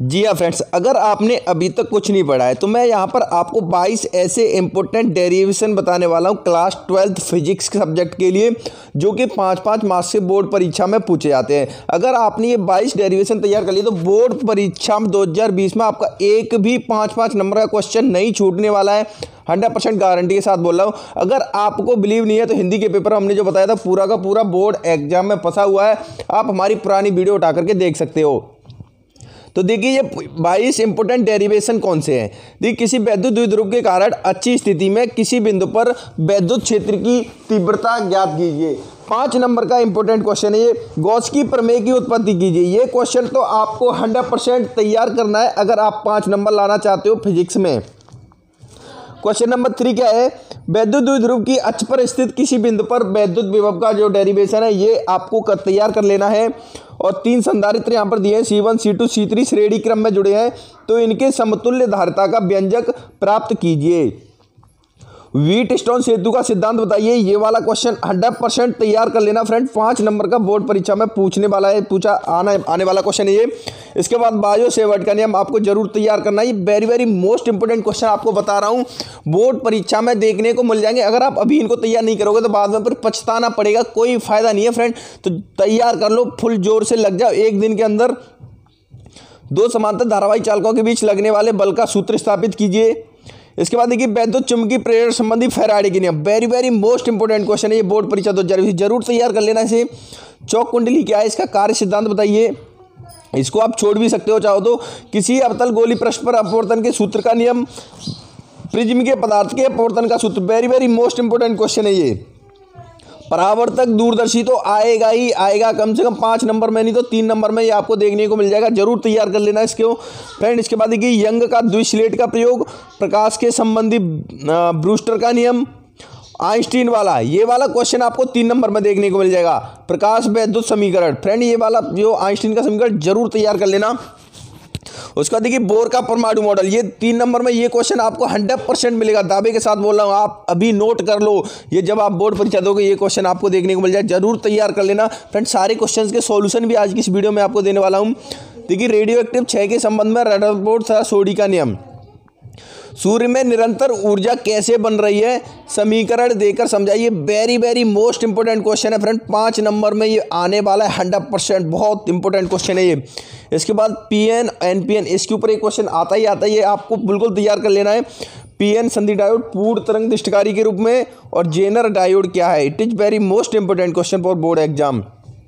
जी हाँ फ्रेंड्स, अगर आपने अभी तक कुछ नहीं पढ़ा है तो मैं यहाँ पर आपको 22 ऐसे इंपॉर्टेंट डेरिवेशन बताने वाला हूँ क्लास 12th फिजिक्स के सब्जेक्ट के लिए, जो कि 5-5 मार्क्स से बोर्ड परीक्षा में पूछे जाते हैं। अगर आपने ये 22 डेरिवेशन तैयार कर लिए तो बोर्ड परीक्षा में 2020 में आपका एक भी 5-5 नंबर का क्वेश्चन नहीं छूटने वाला है। 100% गारंटी के साथ बोल रहा हूँ। अगर आपको बिलीव नहीं है तो हिंदी के पेपर हमने जो बताया था पूरा का पूरा बोर्ड एग्जाम में फंसा हुआ है, आप हमारी पुरानी वीडियो उठा करके देख सकते हो। तो देखिए ये 22 इंपोर्टेंट डेरिवेशन कौन से हैं। देखिए, किसी वैद्युत द्विध्रुव के कारण अच्छी स्थिति में किसी बिंदु पर वैद्युत क्षेत्र की तीव्रता ज्ञात कीजिए। 5 नंबर का इंपॉर्टेंट क्वेश्चन है ये। गॉस की प्रमेय की उत्पत्ति कीजिए। ये क्वेश्चन तो आपको 100% तैयार करना है अगर आप 5 नंबर लाना चाहते हो फिजिक्स में। क्वेश्चन नंबर 3 क्या है, वैद्युत द्विध्रुव की अक्ष पर स्थित किसी बिंदु पर वैद्युत विभव का जो डेरिवेशन है ये आपको तैयार कर लेना है। और 3 संधारित्र यहाँ पर दिए हैं, C1 C2 C3 श्रेणी क्रम में जुड़े हैं, तो इनके समतुल्य धारिता का व्यंजक प्राप्त कीजिए। व्हीटस्टोन सेतु का सिद्धांत बताइए। ये वाला क्वेश्चन 100% तैयार कर लेना फ्रेंड, 5 नंबर का बोर्ड परीक्षा में पूछने वाला है, आने वाला क्वेश्चन है ये। इसके बाद बायो सेवर्ट का नियम आपको जरूर तैयार करना है। ये वेरी मोस्ट इंपोर्टेंट क्वेश्चन आपको बता रहा हूँ, बोर्ड परीक्षा में देखने को मिल जाएंगे। अगर आप अभी इनको तैयार नहीं करोगे तो बाद में फिर पछताना पड़ेगा, कोई फायदा नहीं है फ्रेंड। तो तैयार कर लो, फुल जोर से लग जाओ। एक दिन के अंदर 2 समांतर धारावाही चालकों के बीच लगने वाले बल का सूत्र स्थापित कीजिए। इसके बाद देखिए वैद्युत चुंबकीय प्रेरण संबंधी फैराडे के नियम, वेरी मोस्ट इंपोर्टेंट क्वेश्चन है ये, बोर्ड परीक्षा 2020 जरूर तैयार कर लेना इसे। चौक कुंडली क्या है, इसका कार्य सिद्धांत बताइए। इसको आप छोड़ भी सकते हो चाहो तो। किसी अवतल गोली पृष्ठ पर अपवर्तन के सूत्र का नियम, प्रिज्म के पदार्थ के अपवर्तन का सूत्र, वेरी मोस्ट इंपोर्टेंट क्वेश्चन है ये। परावर्तक दूरदर्शी तो आएगा ही आएगा, कम से कम 5 नंबर में नहीं तो 3 नंबर में ये आपको देखने को मिल जाएगा, जरूर तैयार कर लेना इसको फ्रेंड। इसके बाद देखिए यंग का द्विस्लेट का प्रयोग, प्रकाश के संबंधी ब्रूस्टर का नियम, आइंस्टीन वाला, ये वाला क्वेश्चन आपको 3 नंबर में देखने को मिल जाएगा। प्रकाश वैद्युत समीकरण फ्रेंड, ये वाला जो आइंस्टीन का समीकरण जरूर तैयार कर लेना। उसका देखिए बोर का परमाणु मॉडल, ये 3 नंबर में ये क्वेश्चन आपको 100% मिलेगा, दावे के साथ बोल रहा हूँ। आप अभी नोट कर लो, ये जब आप बोर्ड परीक्षा दोगे ये क्वेश्चन आपको देखने को मिल जाए, जरूर तैयार कर लेना फ्रेंड। सारे क्वेश्चंस के सॉल्यूशन भी आज की इस वीडियो में आपको देने वाला हूँ। देखिए रेडियो एक्टिव 6 के संबंध में रदरफोर्ड तथा सोडी का नियम, सूर्य में निरंतर ऊर्जा कैसे बन रही है, समीकरण देकर समझाइए। वेरी मोस्ट इंपोर्टेंट क्वेश्चन है फ्रेंड, 5 नंबर में ये आने वाला है 100%, बहुत इंपोर्टेंट क्वेश्चन है ये। इसके बाद पीएन एनपीएन, इसके ऊपर एक क्वेश्चन आता ही आता है, ये आपको बिल्कुल तैयार कर लेना है। पीएन संधि डायोड पूर्ण तरंग दृष्टिकारी के रूप में, और जेनर डायोड क्या है। It is very most important question for board exam.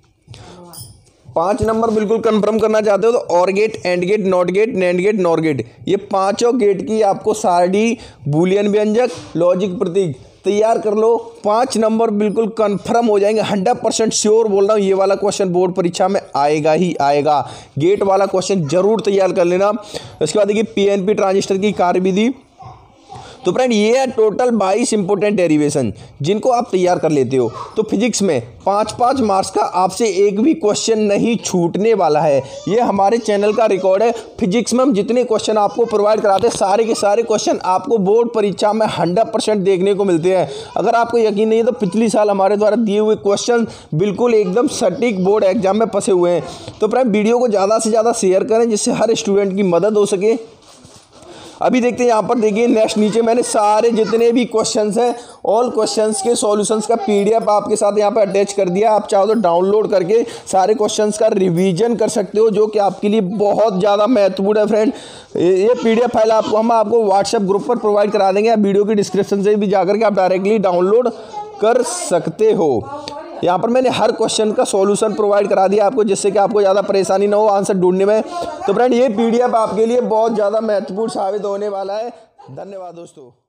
5 number बिल्कुल कंफर्म करना चाहते हो तो OR gate, AND gate, NOT gate, NAND gate, NOR gate, ये 5 गेट की आपको सारणी, बूलियन व्यंजक, लॉजिक प्रतीक तैयार कर लो। 5 नंबर बिल्कुल कंफर्म हो जाएंगे, 100% श्योर बोल रहा हूँ। ये वाला क्वेश्चन बोर्ड परीक्षा में आएगा ही आएगा, गेट वाला क्वेश्चन जरूर तैयार कर लेना। इसके बाद देखिए पीएनपी ट्रांजिस्टर की कार्यविधि। तो फ्रेंड ये है टोटल 22 इंपोर्टेंट डेरिवेशन जिनको आप तैयार कर लेते हो तो फिजिक्स में 5-5 मार्क्स का आपसे एक भी क्वेश्चन नहीं छूटने वाला है। ये हमारे चैनल का रिकॉर्ड है। फिजिक्स में हम जितने क्वेश्चन आपको प्रोवाइड कराते हैं सारे के सारे क्वेश्चन आपको बोर्ड परीक्षा में 100% देखने को मिलते हैं। अगर आपको यकीन नहीं है तो पिछली साल हमारे द्वारा दिए हुए क्वेश्चन बिल्कुल एकदम सटीक बोर्ड एग्जाम में फंसे हुए हैं। तो फ्रेंड वीडियो को ज़्यादा से ज़्यादा शेयर करें जिससे हर स्टूडेंट की मदद हो सके। अभी देखते हैं यहाँ पर देखिए नेक्स्ट, नीचे मैंने सारे जितने भी क्वेश्चंस हैं ऑल क्वेश्चंस के सॉल्यूशंस का पीडीएफ आपके साथ यहाँ पर अटैच कर दिया। आप चाहो तो डाउनलोड करके सारे क्वेश्चंस का रिवीजन कर सकते हो, जो कि आपके लिए बहुत ज़्यादा महत्वपूर्ण है फ्रेंड। ये पीडीएफ फाइल हम आपको व्हाट्सएप ग्रुप पर प्रोवाइड करा देंगे, आप वीडियो की डिस्क्रिप्शन से भी जाकर के आप डायरेक्टली डाउनलोड कर सकते हो। यहाँ पर मैंने हर क्वेश्चन का सॉल्यूशन प्रोवाइड करा दिया आपको, जिससे कि आपको ज़्यादा परेशानी ना हो आंसर ढूंढने में। तो फ्रेंड ये पीडीएफ आपके लिए बहुत ज़्यादा महत्वपूर्ण साबित होने वाला है। धन्यवाद दोस्तों।